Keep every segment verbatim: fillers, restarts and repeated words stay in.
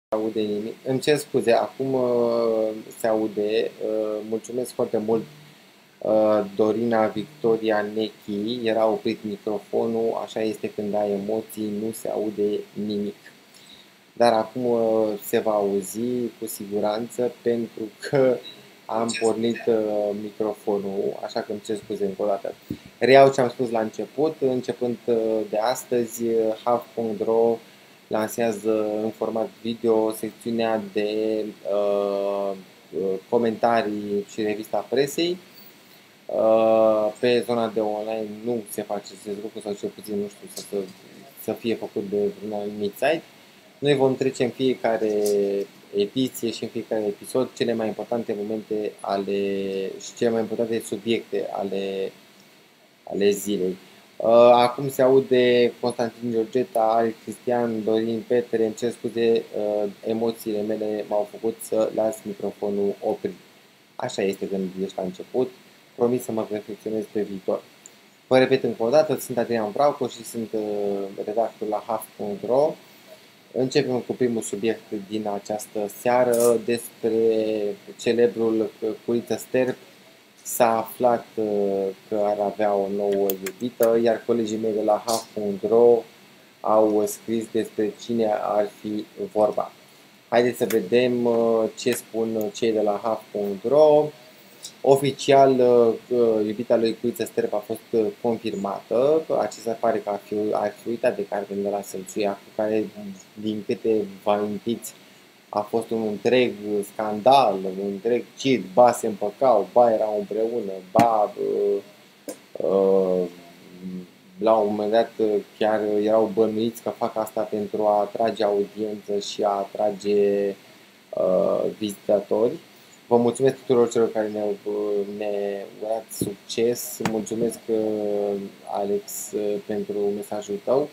Aude nimic. Îmi cer scuze, acum uh, se aude. Uh, mulțumesc foarte mult, uh, Dorina Victoria Nechi. Era oprit microfonul, așa este când ai emoții, nu se aude nimic. Dar acum uh, se va auzi cu siguranță pentru că am pornit uh, microfonul, așa că îmi cer scuze încă o dată. Reiau ce am spus la început, începând uh, de astăzi, Hav punct ro lansează în format video secțiunea de uh, comentarii și revista presei. Uh, pe zona de online nu se face acest lucru, sau cel puțin nu știu, să, să, să fie făcut de un anumit site. Noi vom trece în fiecare ediție și în fiecare episod cele mai importante momente ale și cele mai importante subiecte ale, ale zilei. Acum se aude Constantin Georgeta, Alex Cristian, Dorin Petre. Îmi cer scuze, emoțiile mele m-au făcut să las microfonul oprit. Așa este când ești la început. Promit să mă perfecționez pe viitor. Vă repet încă o dată, sunt Adrian Brauco și sunt redactor la Hav punct ro. Începem cu primul subiect din această seară despre celebrul Cuiță Sterp. S-a aflat că ar avea o nouă iubită, iar colegii mei de la Hav punct ro au scris despre cine ar fi vorba. Haideți să vedem ce spun cei de la Hav punct ro. Oficial, iubita lui Cuiță Sterp a fost confirmată. Acesta pare că ar fi, ar fi uitat de Carmen de la Sălțuia, cu care, din câte vă amintiți, a fost un întreg scandal, un întreg cid, ba se împăcau, ba erau împreună, ba uh, uh, la un moment dat chiar erau bănuiți că fac asta pentru a atrage audiență și a atrage uh, vizitatori. Vă mulțumesc tuturor celor care ne-au ne urat succes. Mulțumesc, Alex, pentru mesajul tău.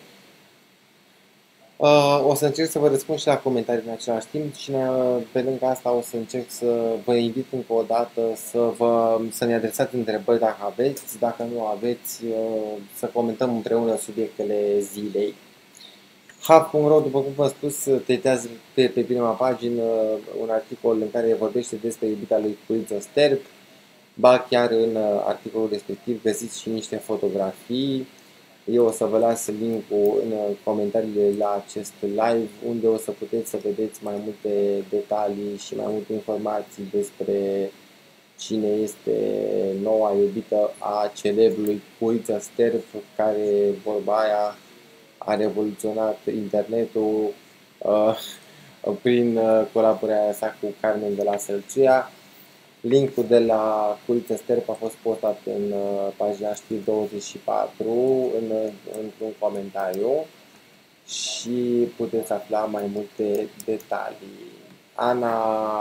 O să încerc să vă răspund și la comentarii în același timp și pe lângă asta o să încerc să vă invit încă o dată să, vă, să ne adresați întrebări dacă aveți. Dacă nu aveți, să comentăm împreună subiectele zilei. Hav punct ro, după cum v-am spus, tritează pe, pe prima pagină un articol în care vorbește despre iubita lui Cuiță Sterp. Ba chiar în articolul respectiv găsiți și niște fotografii. Eu o să vă las link-ul în comentariile la acest live, unde o să puteți să vedeți mai multe detalii și mai multe informații despre cine este noua iubită a celebrului Cuiță Sterp, care, vorba aia, a revoluționat internetul uh, prin colaborarea sa cu Carmen de la Sălțuia. Linkul de la Cuiță Sterp a fost postat în uh, pagina Știri douăzeci și patru, în, într-un comentariu, și puteți afla mai multe detalii. Ana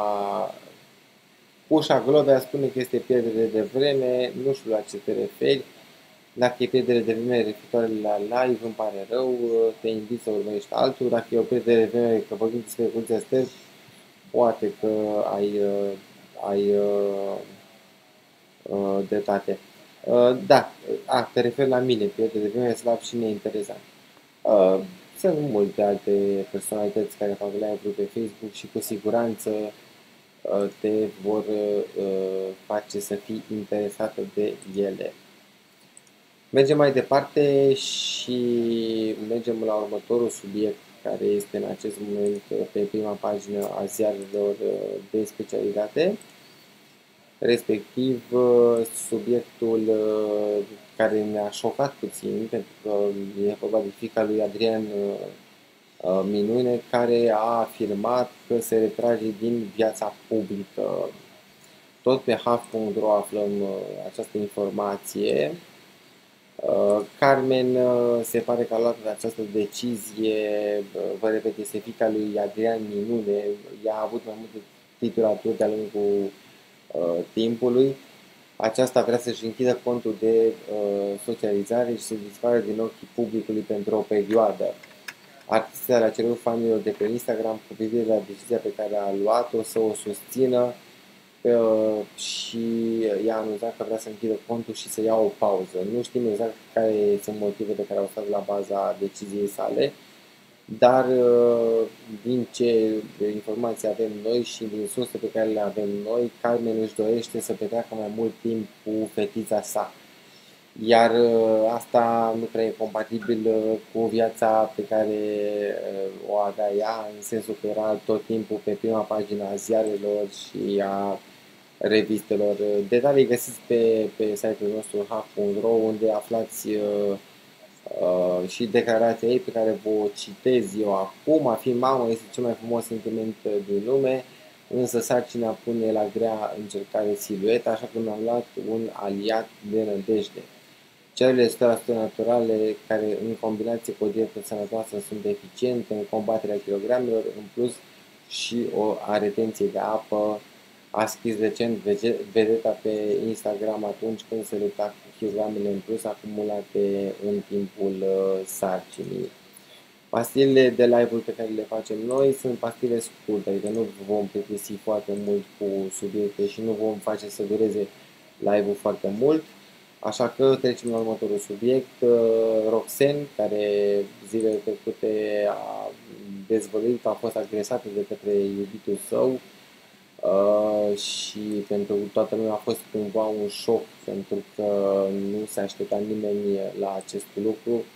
Ușa Glovea spune că este pierdere de vreme, nu știu la ce te referi. Dacă e pierdere de vreme referitoare la live, îmi pare rău, te invit să urmărești altul. Dacă e o pierdere de vreme că vorbim despre Cuiță Sterp, poate că ai, ai uh, dreptate. Uh, da, a, te referi la mine, pierdere de vreme, slab și neinteresant. Uh, sunt multe alte personalități care fac live-uri pe Facebook și cu siguranță uh, te vor uh, face să fii interesată de ele. Mergem mai departe și mergem la următorul subiect, care este în acest moment pe prima pagină a ziarelor de specialitate, respectiv subiectul care ne-a șocat puțin, pentru că e vorba de fiica lui Adrian Minune, care a afirmat că se retrage din viața publică. Tot pe Hav punct ro aflăm această informație. Carmen se pare că a luat această decizie, vă repet, este fiica lui Adrian Minune. Ea a avut mai multe titulaturi de-a lungul uh, timpului. Aceasta vrea să-și închidă contul de uh, socializare și să dispară din ochii publicului pentru o perioadă. Artista le-a cerut fanilor de pe Instagram cu privire la decizia pe care a luat-o să o susțină uh, și i-a anunțat că vrea să închidă contul și să ia o pauză. Nu știm exact care sunt motivele care au stat la baza deciziei sale. dar din ce informații avem noi și din surse pe care le avem noi, Carmen își dorește să petreacă mai mult timp cu fetița sa. Iar asta nu prea e compatibil cu viața pe care o avea ea, în sensul că era tot timpul pe prima pagina a ziarelor și a revistelor. Detalii găsiți pe, pe site-ul nostru hack punct ro, unde aflați uh, uh, și declarația ei pe care vă citez eu acum. A fi mamă este cel mai frumos sentiment din lume, însă sarcina pune la grea încercare silueta, așa că mi-am luat un aliat de nădejde. Cererile o sută la sută naturale, care în combinație cu o dietă sănătoasă sunt eficiente în combaterea kilogramelor, în plus și o a retenției de apă, a scris recent vedeta pe Instagram atunci când se lupta cu kilogramele în plus acumulate în timpul sarcinii. Pastilele de live-uri pe care le facem noi sunt pastile scurte, adică nu vom plictisi foarte mult cu subiecte și nu vom face să dureze live-ul foarte mult. Așa că trecem la următorul subiect. Roxen, care zilele trecute a dezvăluit că a fost agresată de către iubitul său și pentru toată lumea a fost cumva un șoc, pentru că nu se aștepta nimeni la acest lucru.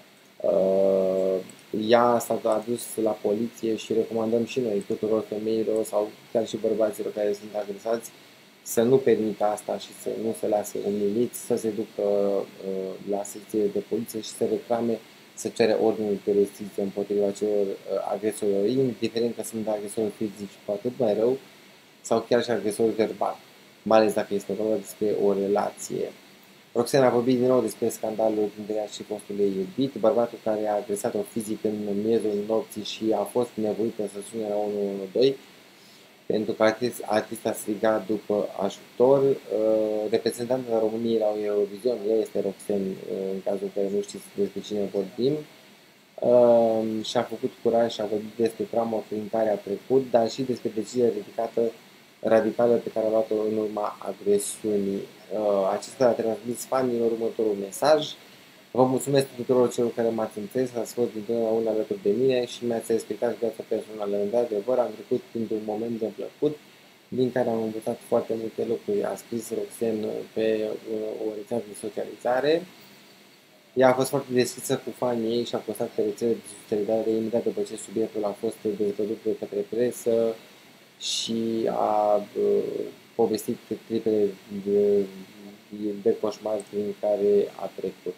Ea s-a adus la poliție și recomandăm și noi tuturor femeilor sau chiar și bărbaților care sunt agresați să nu permită asta și să nu se lase umiliți, să se ducă uh, la secție de poliție și să reclame, să cere ordinul de restricție împotriva celor uh, agresorilor, indiferent că sunt agresori fizici, cu atât mai rău, sau chiar și agresori verbali, mai ales dacă este vorba despre o relație. Roxana a vorbit din nou despre scandalul dintre ea și fostul ei iubit, bărbatul care a agresat-o fizic în miezul nopții și a fost nevoită să sune la unu unu doi, pentru că artist, artista striga după ajutor. Reprezentanta României la Eurovision, ea este Roxen, în cazul în care nu știți despre cine vorbim, și-a făcut curaj și a vorbit despre trauma prin care a trecut, dar și despre decizia ridicată radicală pe care a luat-o în urma agresiunii. Acesta a transmis fanilor următorul mesaj: vă mulțumesc tuturor celor care m-ați înțeles, ați fost dintotdeauna alături de mine și mi-ați respectat viața personală. Într-adevăr, am trecut printr-un moment de plăcut din care am învățat foarte multe lucruri, a scris Roxen pe o rețea de socializare. Ea a fost foarte deschisă cu fanii ei și a postat pe rețele de socializare imediat după ce subiectul a fost dezvăluit de către presă și a uh, povestit clipele de, de coșmar prin care a trecut.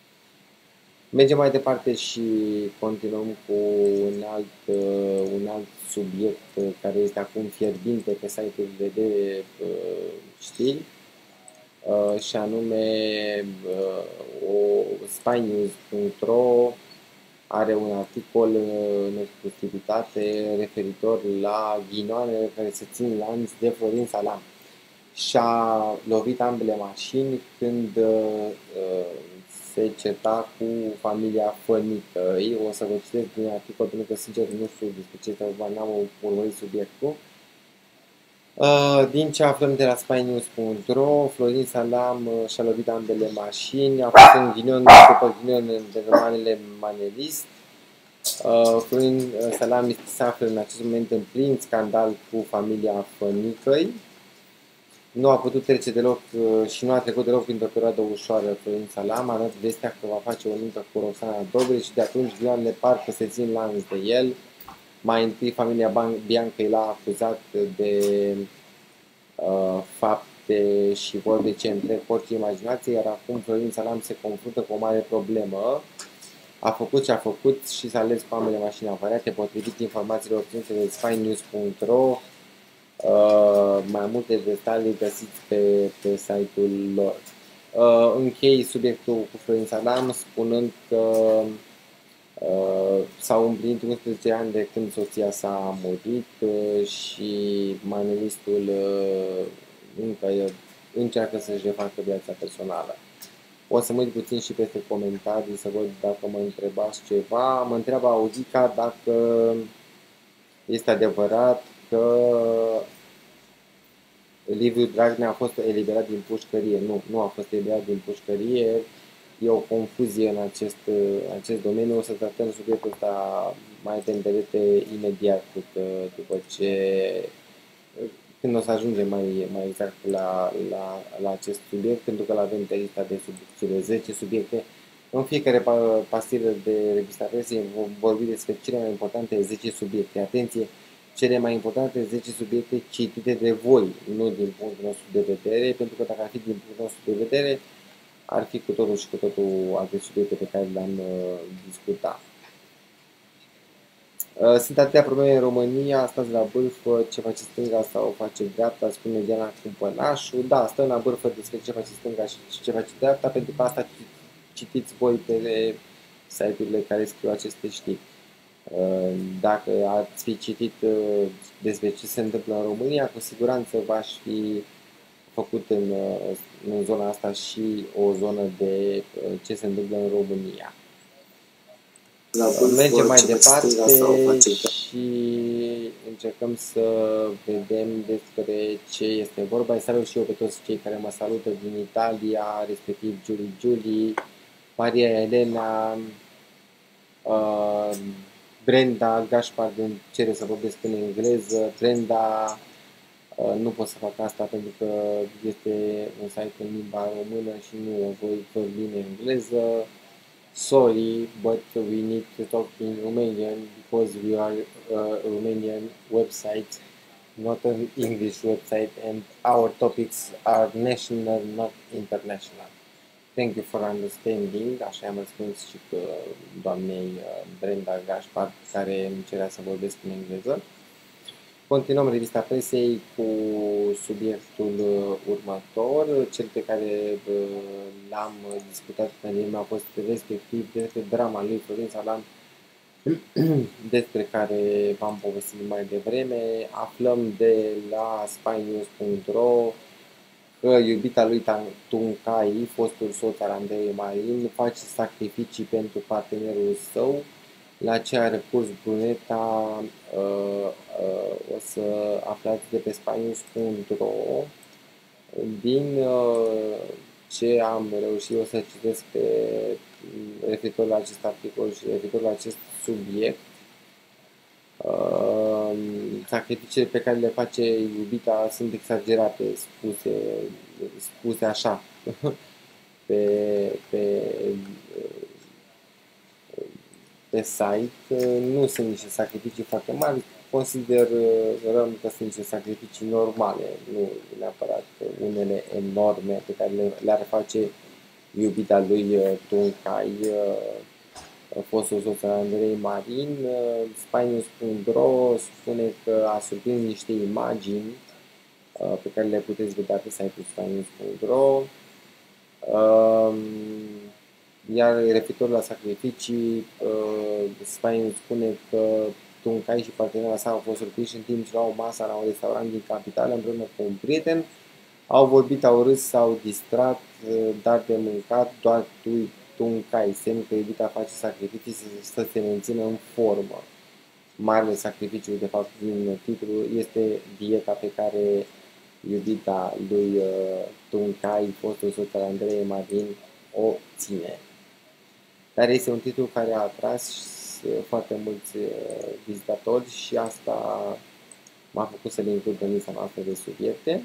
Mergem mai departe și continuăm cu un alt, uh, un alt subiect care este acum fierbinte pe site-urile de uh, știri, uh, și anume uh, o spynews punct ro are un articol în exclusivitate referitor la ghinoanele care se țin lanț de Florin Salam. Și-a lovit ambele mașini când uh, se certa cu familia Fănică-i. O să vă citesc din articol, pentru că sincer nu știu despre ce vorba, n-am urmărit subiectul. Uh, din ce aflăm de la spynews punct ro, Florin Salam uh, și-a lovit ambele mașini, a fost în ghinion după ghinion de romanele manelist. Uh, Florin Salam se află în acest moment în plin scandal cu familia Fănică-i. Nu a putut trece deloc uh, și nu a trecut deloc printr-o perioadă ușoară Florin Salam. A dat vestea că va face o nuntă cu Roxana Dobreș și de atunci ghinoanele parcă se țin lanț de el. Mai întâi familia Bianca l-a acuzat de uh, fapte și vorbe ce întrec orice imaginație, iar acum Florin Salam se confruntă cu o mare problemă. A făcut ce a făcut și s-a ales cu ambele mașini avariate, potrivit informațiilor obținute de spynews punct ro. Uh, mai multe detalii găsiți pe, pe site-ul lor. Uh, închei subiectul cu Florin Salam spunând că uh, s-au împlinit unsprezece ani de când soția s-a murit uh, și manelistul uh, încă încearcă să-și refacă viața personală. O să mă uit puțin și peste comentarii să văd dacă mă întrebați ceva. Mă întreabă Audica dacă este adevărat că Liviu Dragnea a fost eliberat din pușcărie. Nu, nu a fost eliberat din pușcărie. e o confuzie în acest, în acest domeniu. O să tratăm subiectul ăsta mai de îndelete imediat după ce, când o să ajungem mai, mai exact la, la, la acest subiect, pentru că l-avem pe lista de sub, cele zece subiecte. În fiecare pastilă de revista presei vom vorbi despre cele mai importante zece subiecte. Atenție! Cele mai importante zece subiecte citite de voi, nu din punctul nostru de vedere, pentru că dacă ar fi din punctul nostru de vedere, ar fi cu totul și cu totul alte subiecte pe care le-am uh, discutat. Uh, sunt atâtea probleme în România, stați la bârfă, ce face stânga sau face dreapta, spune Diana Cumpănașul. Da, stăm la bârfă despre ce face stânga și ce face dreapta, pentru că asta citiți voi pe site-urile care scriu aceste știri. Uh, dacă ați fi citit uh, despre ce se întâmplă în România, cu siguranță v-aș fi făcut în, în zona asta și o zonă de ce se întâmplă în România. Mergem mai departe și încercăm să vedem despre ce este vorba. Îi salut și eu pe toți cei care mă salută din Italia, respectiv Giuli Giuli, Maria Elena, Brenda Gașpar îmi cere să vorbesc în engleză. Brenda, nu pot să fac asta pentru că este un site în limba română și nu voi vorbi în engleză. Sorry, but we need to talk in Romanian because we are a Romanian website, not an English website, and our topics are national, not international. Thank you for understanding. Așa am răspuns și cu doamnei Brenda Gașpar, care îmi cerea să vorbesc în engleză. Continuăm revista presei cu subiectul următor. Cel pe care l-am discutat cu mine a fost respectiv despre drama lui Florin Salam, despre care v-am povestit mai devreme. Aflăm de la spy news punct ro că iubita lui Tuncai, fostul soț al Andrei Marin, face sacrificii pentru partenerul său, la ce a recurs Bruneta. Uh, uh, o să aflați de pe spy news punct ro. Din uh, ce am reușit eu să citesc pe, referitor la acest articol și referitor la acest subiect, uh, sacrificiile pe care le face iubita sunt exagerate, spuse, spuse așa pe, pe pe site. Nu sunt niște sacrificii foarte mari, considerăm că sunt niște sacrificii normale, nu neapărat unele enorme pe care le-ar face iubita lui Tuncai, fostul soț al Andrei Marin. spy news punct ro spune că a surprins niște imagini pe care le puteți vedea pe site-ul spy news punct ro. Iar referitor la sacrificii, spy news spune că Tuncai și partenera sa au fost surprinși în timp ce luau masa la un restaurant din capitală împreună cu un prieten. Au vorbit, au râs, s-au distrat, dar de mâncat doar Tuncai, semn că iubita face sacrificii să se mențină în formă. Marele sacrificiu, de fapt, din titlu este dieta pe care iubita lui Tuncai, fostul soț al Andrei Marin, o ține. Dar este un titlu care a atras foarte mulți vizitatori și asta m-a făcut să le includ în lista noastră de subiecte.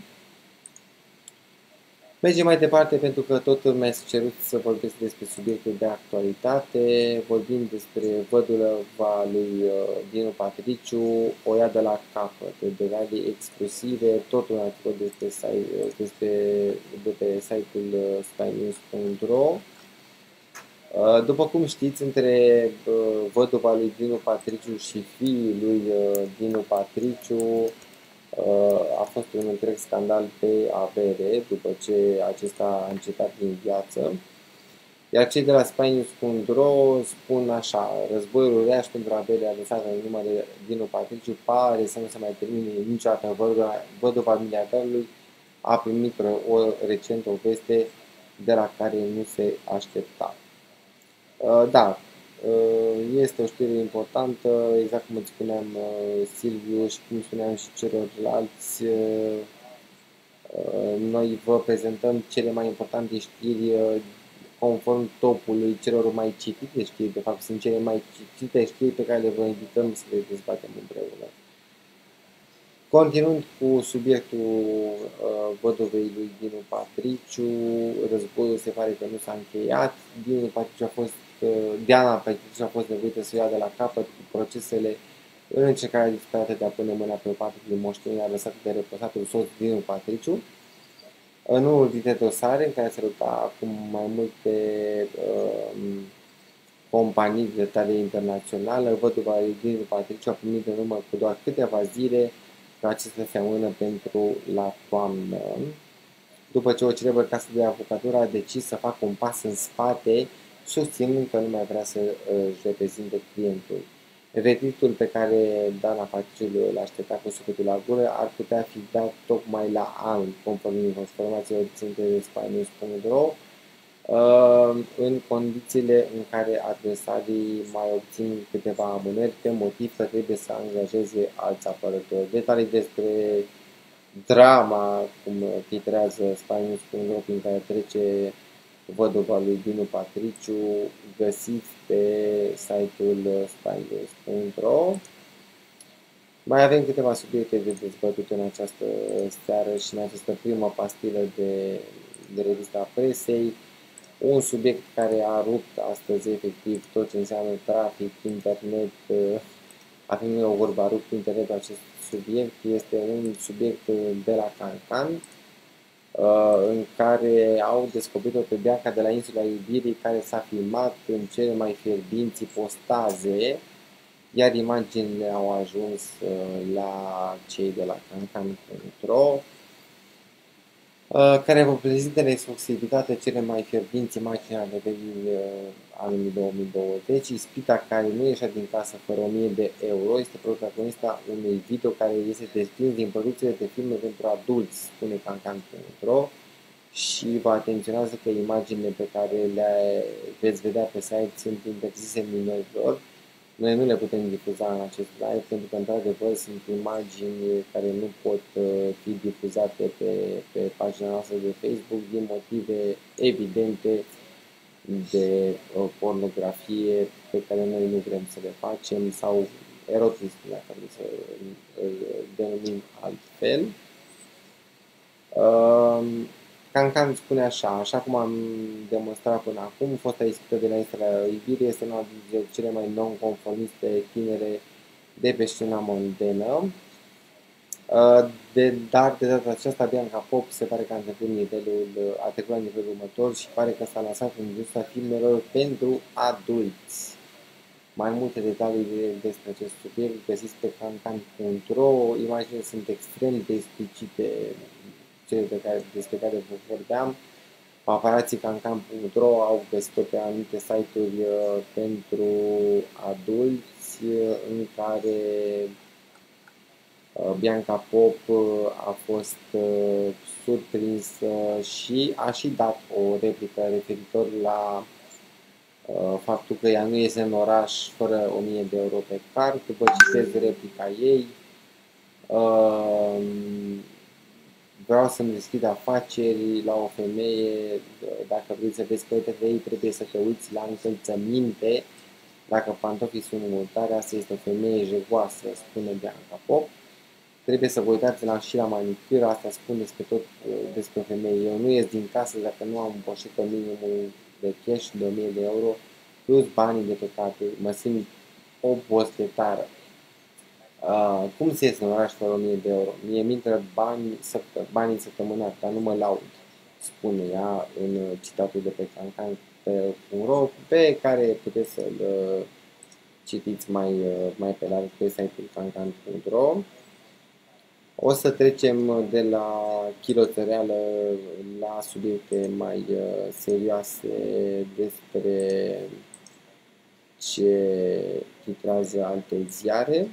Mergem mai departe pentru că tot mi-a cerut să vorbesc despre subiectul de actualitate. Vorbim despre văduva lui Dinu Patriciu, o ia de la capăt, detalii exclusive, tot un articol despre, site, despre de pe site-ul spy news punct ro. După cum știți, între văduva lui Dinu Patriciu și fiul lui Dinu Patriciu a fost un întreg scandal pe avere după ce acesta a încetat din viață. Iar cei de la spy news punct ro spun așa: războiul uriaș pentru avere adresată în numele Dinu Patriciu pare să nu se mai termine niciodată. Văduva miliardarului a primit o, recent o veste de la care nu se aștepta. Da, este o știre importantă, exact cum îți spuneam, Silviu, și cum spuneam și celorlalți. Noi vă prezentăm cele mai importante știri conform topului celor mai citite știri, de fapt sunt cele mai citite știri pe care le vă invităm să le dezbatem împreună. Continuând cu subiectul uh, văduvei lui Dinu Patriciu, războiul se pare că nu s-a încheiat. Dinu Patriciu a fost, uh, Diana Patriciu a fost nevoită să ia de la capăt cu procesele în încercarea disperată de a pune mâna pe o parte din moștenirea lăsată de reposatul soț Dinu Patriciu. În unul dintre dosare în care se lupta acum mai multe uh, companii de talie internațională, văduva lui Dinu Patriciu a primit în urmă cu doar câteva zile că acesta se amână pentru la toamnă. După ce o celebră casă de avocatură a decis să facă un pas în spate, susținând că nu mai vrea să își reprezinte clientul. Verdictul pe care Dana Patriciu îl aștepta cu sufletul la gură ar putea fi dat tocmai la anul, conform informațiilor ținute de Spanius punct ro, în condițiile în care adversarii mai obțin câteva amânări pe motiv că trebuie să angajeze alți apărători. Detalii despre drama, cum titrează Spanius punct ro, prin care trece văduva lui Dinu Patriciu, găsiți pe site-ul Spanius punct ro. Mai avem câteva subiecte de dezbătut în această seară și în această primă pastilă de, de revista presei. Un subiect care a rupt astăzi efectiv tot ce înseamnă trafic, internet, avem o vorba rupt internetul acest subiect, este un subiect de la Cancan, în care au descoperit-o pe Bianca de la insula Iubirii, care s-a filmat în cele mai fierbinți postaze, iar imaginile au ajuns la cei de la Cancan punct ro, care vă prezintă în exclusivitate cele mai fierbinți imagini ale verii anului două mii douăzeci. Ispita care nu ieșea din casă fără o mie de euro este protagonista unui video care este desprins din producțiile de filme pentru adulți, spune Cancan punct ro, și vă atenționează că imaginile pe care le veți vedea pe site sunt interzise minorilor. Noi nu le putem difuza în acest live pentru că, într-adevăr, sunt imagini care nu pot fi difuzate pe, pe pagina noastră de Facebook din motive evidente de pornografie pe care noi nu vrem să le facem sau erotism, dacă vrem să îl denumim altfel. Cancan spune așa, așa cum am demonstrat până acum, fosta ispită de la insula Iubirii este una dintre cele mai non-conformiste tinere de pe scena mondenă, de, dar de data aceasta Bianca Pop se pare că a trecut, nivelul, a trecut la nivelul următor și pare că s-a lansat în industria filmelor pentru adulți. Mai multe detalii despre acest subiect găsiți pe cancan punct ro, imaginile sunt extrem de explicite, cele pe care, despre care vă vorbeam. Paparații cancan punct ro au găsit-o pe anumite site-uri uh, pentru adulți uh, în care uh, Bianca Pop uh, a fost uh, surprinsă și a și dat o replică referitor la uh, faptul că ea nu iese în oraș fără o mie de euro pe card. Vă citesc replica ei. Uh, Vreau să-mi deschid afaceri la o femeie, dacă vrei să vezi căutele ei, trebuie să te uiți la încălțăminte, dacă pantofii sunt mutare, asta este o femeie jegoasă, spune Bianca Pop. Trebuie să vă uitați la, și la manicură, asta spune despre tot despre o femeie. Eu nu ies din casă dacă nu am un poșetă minimul de cash de o mie de euro, plus banii de pe carte, mă simt o boschetară. Uh, cum se iese în oraș fără o mie de euro? Mie mi intră bani, săptă, banii săptămânali, dar nu mă laud, spune ea în citatul de pe cancan punct ro, pe care puteți să-l uh, citiți mai, uh, mai pe larg pe site-ul cancan punct ro. O să trecem de la chiloțăreală la subiecte mai uh, serioase despre ce titrează alte ziare.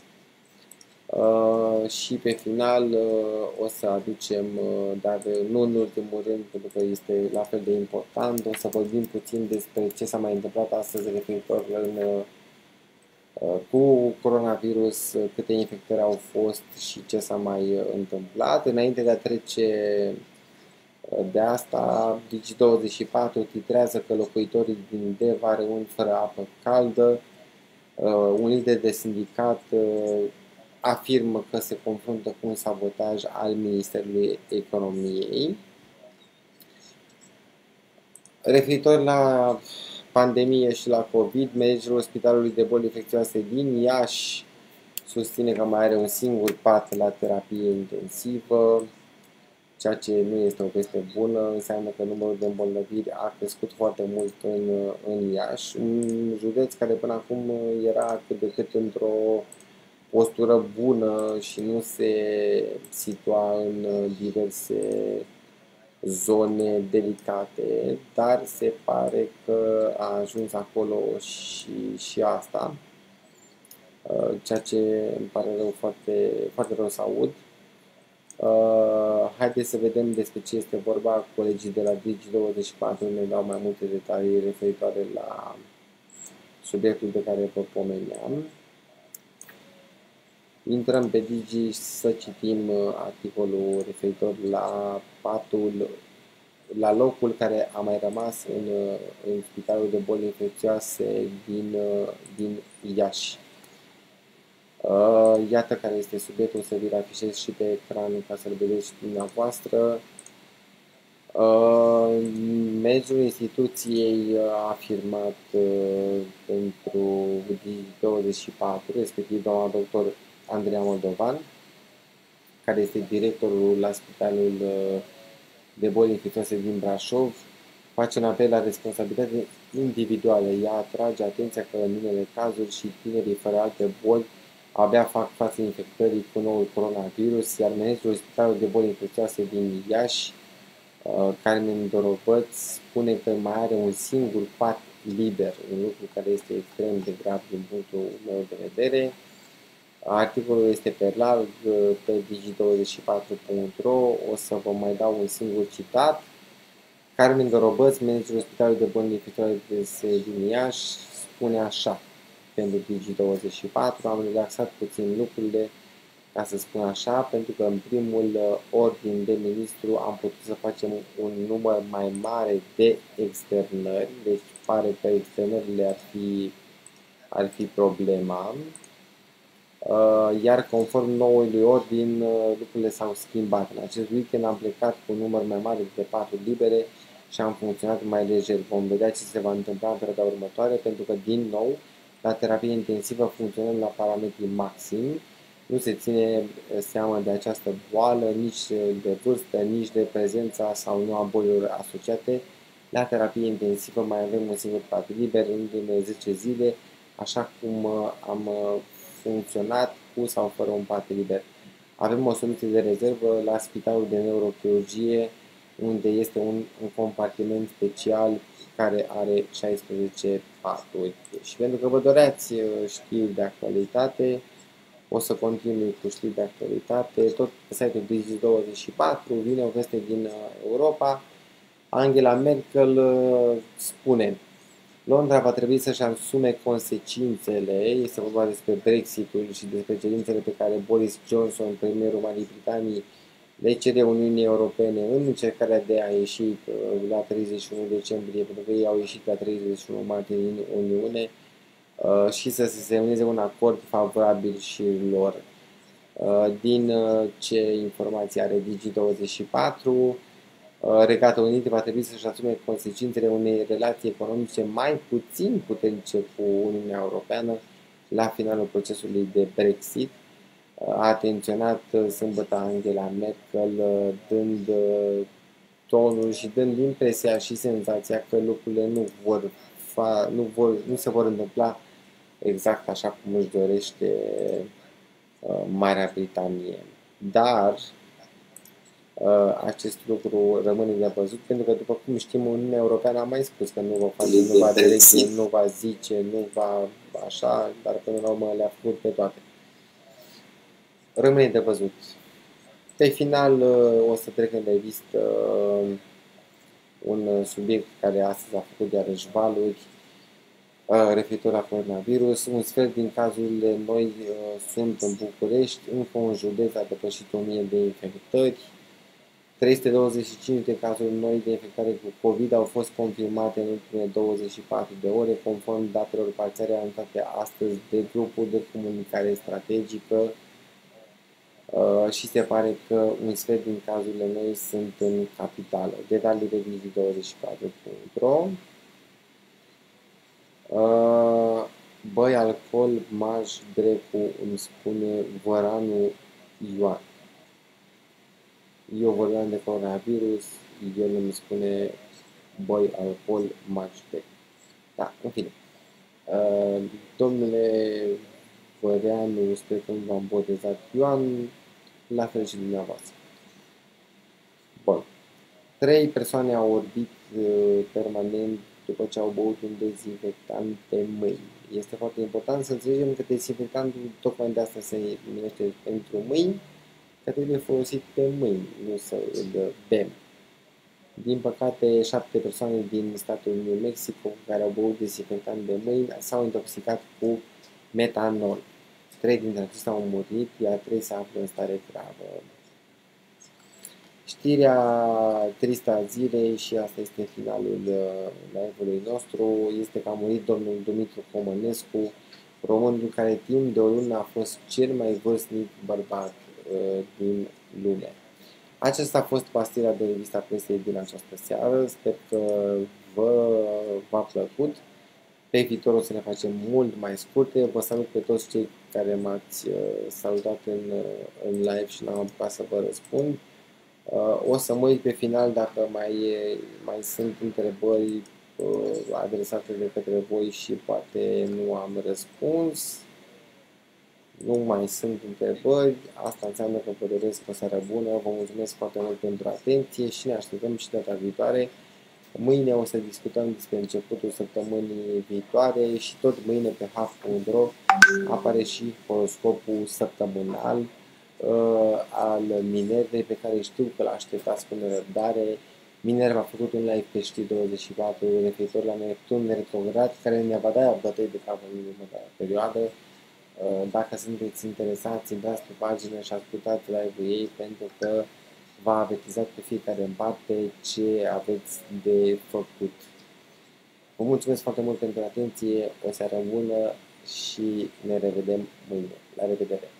Uh, și pe final uh, o să aducem, uh, dar nu în ultimul rând, pentru că este la fel de important, o să vorbim puțin despre ce s-a mai întâmplat astăzi referitor în, uh, cu coronavirus, câte infectări au fost și ce s-a mai întâmplat. Înainte de a trece De asta, Digi douăzeci și patru titrează că locuitorii din Deva rămân fără apă caldă. Un lider de sindicat afirmă că se confruntă cu un sabotaj al Ministerului Economiei. Referitor la pandemie și la COVID, managerul Spitalului de Boli Infecțioase din Iași susține că mai are un singur pat la terapie intensivă, ceea ce nu este o veste bună, înseamnă că numărul de îmbolnăviri a crescut foarte mult în, în Iași, un județ care până acum era cât de cât într-o postură bună și nu se situa în diverse zone delicate, dar se pare că a ajuns acolo și, și asta, ceea ce îmi pare rău, foarte, foarte rău să aud. Haideți să vedem despre ce este vorba. Colegii de la Digi douăzeci și patru ne dau mai multe detalii referitoare la subiectul de care vă pomeneam. Intrăm pe Digi să citim articolul referitor la patul, la locul care a mai rămas în, în Spitalul de Boli Infecțioase din, din Iași. Iată care este subiectul, să vi-l afișez și pe ecran ca să-l vedeți dumneavoastră. Managerul instituției a afirmat pentru Digi douăzeci și patru, respectiv doamna doctor Andreea Moldovan, care este directorul la Spitalul de Boli Infecțioase din Brașov, face un apel la responsabilitate individuală. Ea atrage atenția că în unele cazuri și tinerii fără alte boli abia fac față infectării cu noul coronavirus, iar managerul Spitalului de Boli Infecțioase din Iași, Carmen Dorobăț, spune că mai are un singur pat liber, un lucru care este extrem de grav din punctul meu de vedere. Articolul este pe larg pe digi douăzeci și patru punct ro, o să vă mai dau un singur citat. Carmen Dorobăț, managerul Spitalului de Boli Infecțioase din Iași, spune așa pentru Digi douăzeci și patru: am relaxat puțin lucrurile, ca să spun așa, pentru că în primul ordin de ministru am putut să facem un număr mai mare de externări, deci pare că externările ar fi, ar fi problema, iar conform noului ordin lucrurile s-au schimbat. În acest weekend am plecat cu un număr mai mare de paturi libere și am funcționat mai lejer. Vom vedea ce se va întâmpla în perioada următoare, pentru că, din nou, la terapie intensivă funcționăm la parametri maximi. Nu se ține seama de această boală, nici de vârstă, nici de prezența sau nu a bolilor asociate. La terapie intensivă mai avem un singur pat liber în zece zile, așa cum am funcționat cu sau fără un pat liber. Avem o soluție de rezervă la Spitalul de Neurochirurgie, unde este un, un compartiment special care are șaisprezece paturi. Și pentru că vă doreați știri de actualitate, o să continui cu știri de actualitate. Tot pe site-ul Digi douăzeci și patru vine o veste din Europa. Angela Merkel spune: Londra va trebui să-și asume consecințele. Este vorba despre Brexitul și despre cerințele pe care Boris Johnson, premierul Marii Britanii, le cere Uniunii Europene în încercarea de a ieși la treizeci și unu decembrie, pentru că ei au ieșit la treizeci și unu martie din Uniune, și să se semneze un acord favorabil și lor. Din ce informații are Digi douăzeci și patru, Regatul Unit va trebui să-și asume consecințele unei relații economice mai puțin puternice cu Uniunea Europeană la finalul procesului de Brexit. A atenționat sâmbătă Angela Merkel, dând tonul și dând impresia și senzația că lucrurile nu, vor fa, nu, vor, nu se vor întâmpla exact așa cum își dorește Marea Britanie. Dar acest lucru rămâne de văzut, pentru că, după cum știm, Uniunea Europeană a mai spus că nu va face, nu va delege, nu va zice, nu va așa, dar până la urmă le-a făcut pe toate. Rămâne de văzut. Pe final o să trec în revistă un subiect care astăzi a făcut iarăși valuri referitor la coronavirus. Un sfert din cazurile noi sunt în București, încă un județ a depășit o mie de infectări. trei sute douăzeci și cinci de cazuri noi de infectare cu COVID au fost confirmate în ultimele douăzeci și patru de ore, conform datelor parțiale anunțate astăzi de grupul de comunicare strategică, și se pare că un sfert din cazurile noi sunt în capitală. Detalii pe digi douăzeci și patru punct ro. Băi, alcool, maj, drecu, îmi spune Văranu Ioan. Eu vorbeam de coronavirus, el îmi spune băi, alcool, maj, drecu. Da, în fine. Domnule Văreanu, sper că nu v-am botezat Ioan, la fel și dumneavoastră. Bun. Trei persoane au orbit uh, permanent după ce au băut un dezinfectant pe mâini. Este foarte important să înțelegem că dezinfectantul tocmai de asta se numește pentru mâini, că trebuie folosit pe mâini, nu să îl bem. Din păcate, șapte persoane din statul New Mexico care au băut dezinfectant de mâini s-au intoxicat cu metanol. Trei dintre acestea au murit, iar trei se află în stare gravă. Știrea tristă a zilei, și asta este finalul live-ului nostru, este că a murit domnul Dumitru Comănescu, românul care timp de o lună a fost cel mai vârstnic bărbat uh, din lume. Aceasta a fost pastila de revista presei din această seară, sper că vă v-a plăcut. Pe viitor o să le facem mult mai scurte. Vă salut pe toți cei care m-ați uh, salutat în, uh, în live și n-am apucat să vă răspund. O să mă uit pe final dacă mai, mai sunt întrebări adresate de către voi și poate nu am răspuns. Nu mai sunt întrebări. Asta înseamnă că vă doresc o seară bună. Vă mulțumesc foarte mult pentru atenție și ne așteptăm și data viitoare. Mâine o să discutăm despre începutul săptămânii viitoare și tot mâine pe haf punct ro apare și horoscopul săptămânal al Minervei, pe care știu că l-așteptați cu nerăbdare. Minerva a făcut un live pe Știri douăzeci și patru referitor la Neptun retrograd, care ne va da bătăi de cap în următoarea perioadă. Dacă sunteți interesați, intrați pe pagină și ascultați live-ul ei, pentru că v-a avertizat pe fiecare în parte ce aveți de făcut. Vă mulțumesc foarte mult pentru atenție, o seară bună și ne revedem mâine. La revedere!